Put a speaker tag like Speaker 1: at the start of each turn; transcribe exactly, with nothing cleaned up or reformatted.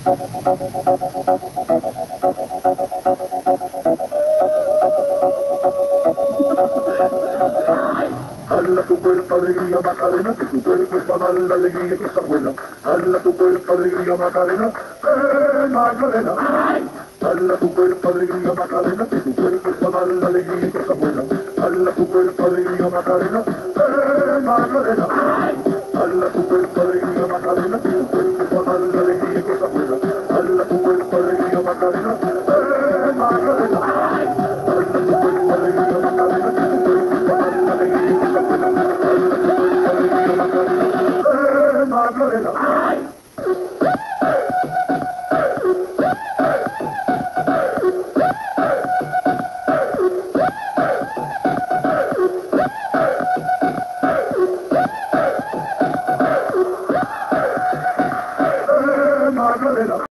Speaker 1: Hala tu cuerpo alegría Macarena, que tu cuerpo es para dar la alegría que está buena. Hala tu cuerpo alegría Macarena, eh Macarena. Hala tu cuerpo alegría Macarena, que tu cuerpo es para dar la alegría que está buena. Hala tu cuerpo alegría Macarena, eh Macarena. Hala tu cuerpo alegría Macarena, que tu cuerpo es para dar la alegría que está buena. Hala tu cuerpo alegría Macarena, eh Macarena. Hala tu cuerpo alegría Macarena, que tu cuerpo es para dar la alegría que está buena. Hala tu cuerpo alegría Macarena, eh Macarena. Eh Macarena.